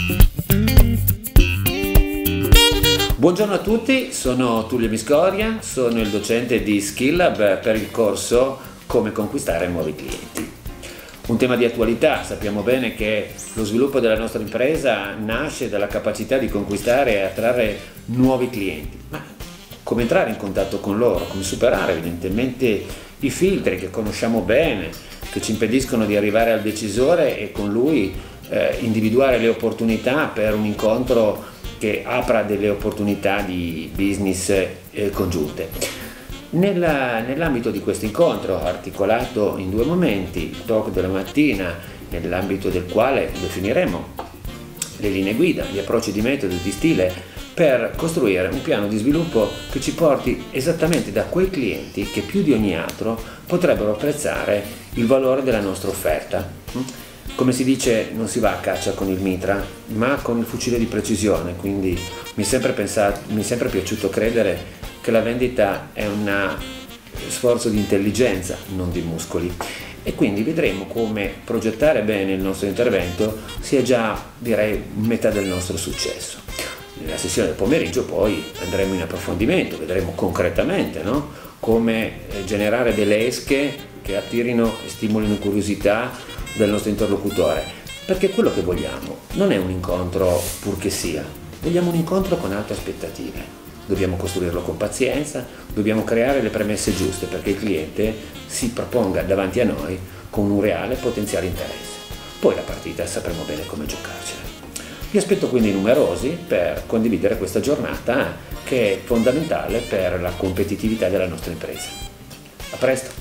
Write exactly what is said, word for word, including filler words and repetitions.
Buongiorno a tutti, sono Tullio Miscoria, sono il docente di SkillLab per il corso Come conquistare nuovi clienti. Un tema di attualità, sappiamo bene che lo sviluppo della nostra impresa nasce dalla capacità di conquistare e attrarre nuovi clienti, ma come entrare in contatto con loro, come superare evidentemente i filtri che conosciamo bene, che ci impediscono di arrivare al decisore e con lui eh, individuare le opportunità per un incontro che apra delle opportunità di business eh, congiunte. Nella, nell'ambito di questo incontro, articolato in due momenti, il talk della mattina, nell'ambito del quale definiremo le linee guida, gli approcci di metodo e di stile per costruire un piano di sviluppo che ci porti esattamente da quei clienti che più di ogni altro potrebbero apprezzare il valore della nostra offerta. Come si dice, non si va a caccia con il mitra, ma con il fucile di precisione, quindi mi è sempre, pensato, mi è sempre piaciuto credere che la vendita è un sforzo di intelligenza, non di muscoli. E quindi vedremo come progettare bene il nostro intervento sia già, direi, metà del nostro successo. Nella sessione del pomeriggio poi andremo in approfondimento, vedremo concretamente, no? come generare delle esche che attirino e stimolino curiosità del nostro interlocutore, perché quello che vogliamo non è un incontro purché sia, vogliamo un incontro con alte aspettative, dobbiamo costruirlo con pazienza, dobbiamo creare le premesse giuste perché il cliente si proponga davanti a noi con un reale potenziale interesse, poi la partita sapremo bene come giocarcela. Vi aspetto quindi numerosi per condividere questa giornata che è fondamentale per la competitività della nostra impresa. A presto!